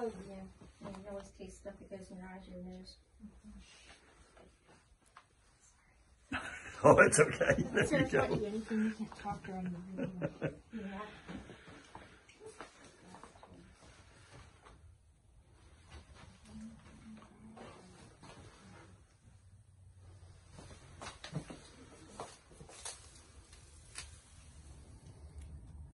Oh, yeah. Yeah, you always taste stuff that goes in your eyes, your nose. Oh, it's okay. There So you it's go. like anything you can't talk during the video. Yeah.